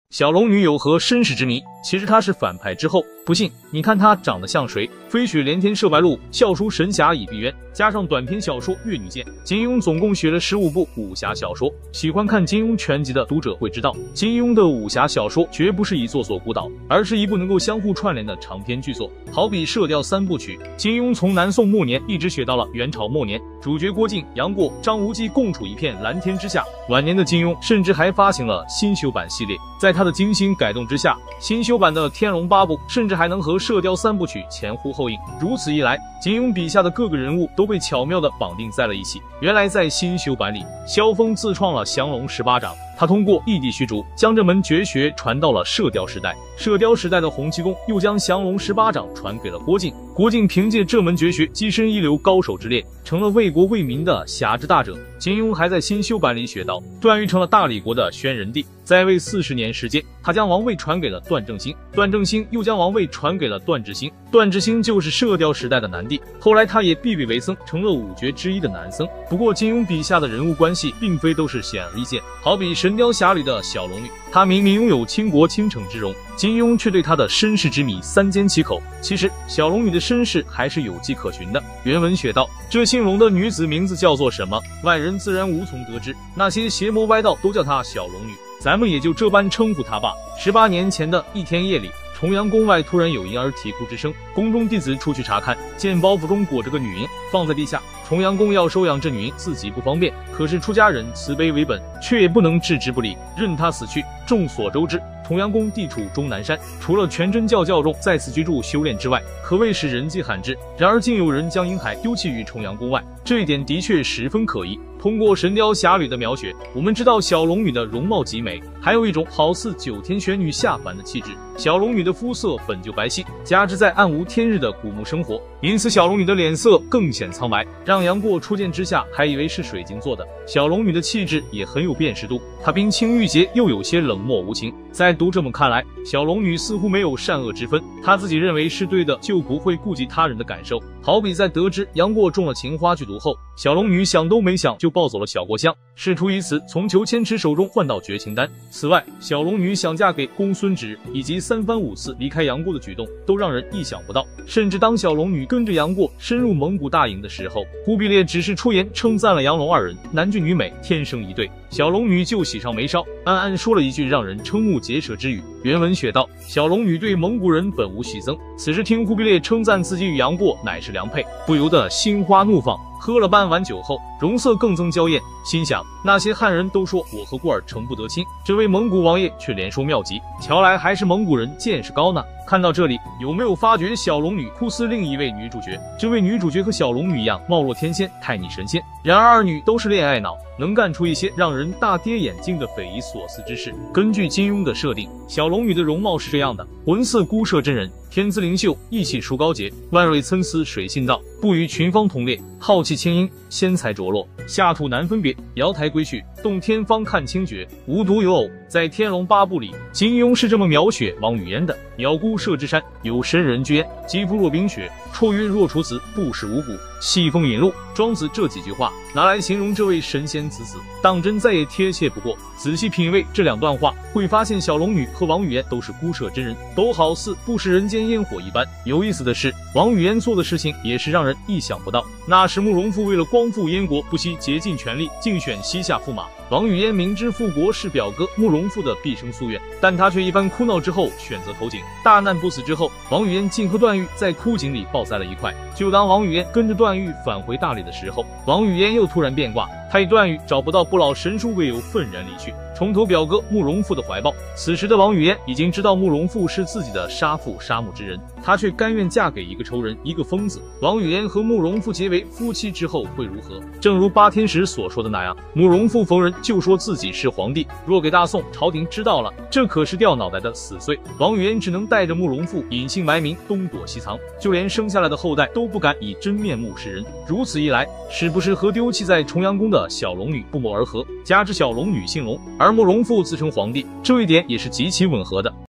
小龙女有何身世之谜？其实她是反派之后，不信你看她长得像谁？飞雪连天射白鹿，笑书神侠倚碧鸳，加上短篇小说《越女剑》，金庸总共写了15部武侠小说。喜欢看金庸全集的读者会知道，金庸的武侠小说绝不是一座座孤岛，而是一部能够相互串联的长篇巨作。好比《射雕三部曲》，金庸从南宋末年一直写到了元朝末年，主角郭靖、杨过、张无忌共处一片蓝天之下。晚年的金庸甚至还发行了新修版系列，在他的精心改动之下，新修版的《天龙八部》甚至还能和《射雕三部曲》前呼后应。如此一来，金庸笔下的各个人物都被巧妙地绑定在了一起。原来在新修版里，萧峰自创了降龙18掌，他通过异地虚竹将这门绝学传到了射雕时代。射雕时代的洪七公又将降龙18掌传给了郭靖，郭靖凭借这门绝学跻身一流高手之列，成了为国为民的侠之大者。金庸还在新修版里写道，段誉成了大理国的宣仁帝，在位40年时间，他将王位传给了段正兴，段正兴又将王位传给了段智兴，段智兴就是射雕时代的南帝，后来他也避位为僧，成了5绝之一的南僧。不过金庸笔下的人物关系并非都是显而易见，好比《神雕侠侣》的小龙女，她明明拥有倾国倾城之容，金庸却对她的身世之谜三缄其口。其实小龙女的身世还是有迹可循的。原文写道，这姓龙的女子名字叫做什么，外人自然无从得知，那些邪魔歪道都叫她小龙女，咱们也就这般称呼她吧。18年前的一天夜里，重阳宫外突然有婴儿啼哭之声，宫中弟子出去查看，见包袱中裹着个女婴放在地下。重阳宫要收养这女婴自己不方便，可是出家人慈悲为本，却也不能置之不理，任她死去。众所周知，重阳宫地处终南山，除了全真教教众在此居住修炼之外，可谓是人迹罕至。然而竟有人将婴孩丢弃于重阳宫外，这一点的确十分可疑。通过《神雕侠侣》的描写，我们知道小龙女的容貌极美，还有一种好似九天玄女下凡的气质。小龙女的肤色本就白皙，加之在暗无天日的古墓生活，因此小龙女的脸色更显苍白，让杨过初见之下还以为是水晶做的。小龙女的气质也很有辨识度，她冰清玉洁，又有些冷漠无情。在读者们看来，小龙女似乎没有善恶之分，她自己认为是对的，就不会顾及他人的感受。好比在得知杨过中了情花剧毒后，小龙女想都没想就抱走了小郭襄，试图以此从裘千尺手中换到绝情丹。此外，小龙女想嫁给公孙止，以及3番5次离开杨过的举动，都让人意想不到。甚至当小龙女跟着杨过深入蒙古大营的时候，忽必烈只是出言称赞了杨龙2人男俊女美，天生一对，小龙女就喜上眉梢，暗暗说了一句让人瞠目结舌之语。原文写道，小龙女对蒙古人本无喜憎，此时听忽必烈称赞自己与杨过乃是良配，不由得心花怒放。喝了半碗酒后，容色更增娇艳，心想那些汉人都说我和孤儿诚不得亲，这位蒙古王爷却连说妙极，瞧来还是蒙古人见识高呢。看到这里，有没有发觉小龙女酷似另一位女主角？这位女主角和小龙女一样貌若天仙，太拟神仙，然而2女都是恋爱脑，能干出一些让人大跌眼镜的匪夷所思之事。根据金庸的设定，小龙女的容貌是这样的：魂似孤舍真人，天资灵秀，意气疏高洁，万蕊参差水性道，不与群芳同列，浩气清音，仙才着落，下土难分别，瑶台归去，洞天方看清绝，无独有偶，在《天龙八部》里，金庸是这么描写王语嫣的：鸟孤舍之山，有神人居焉，肌肤若冰雪，绰约若处子，不食五谷，细风饮露。庄子这几句话拿来形容这位神仙子子，当真再也贴切不过。仔细品味这2段话，会发现小龙女和王语嫣都是孤舍真人，都好似不食人间烟火一般。有意思的是，王语嫣做的事情也是让人意想不到。那时慕容复为了光复燕国，不惜竭尽全力竞选西夏驸马。王语嫣明知复国是表哥慕容复的毕生夙愿，但他却一番哭闹之后选择投井。大难不死之后，王语嫣竟和段誉在枯井里抱在了一块。就当王语嫣跟着段誉返回大理的时候，王语嫣又突然变卦，他以段誉找不到不老神书为由愤然离去，重投表哥慕容复的怀抱。此时的王语嫣已经知道慕容复是自己的杀父杀母之人，她却甘愿嫁给一个仇人，一个疯子。王语嫣和慕容复结为夫妻之后会如何？正如八天石所说的那样，慕容复逢人就说自己是皇帝，若给大宋朝廷知道了，这可是掉脑袋的死罪。王语嫣只能带着慕容复隐姓埋名，东躲西藏，就连生下来的后代都不敢以真面目示人。如此一来，是不是和丢弃在重阳宫的小龙女不谋而合？加之小龙女姓龙，而慕容复自称皇帝，这一点也是极其吻合的。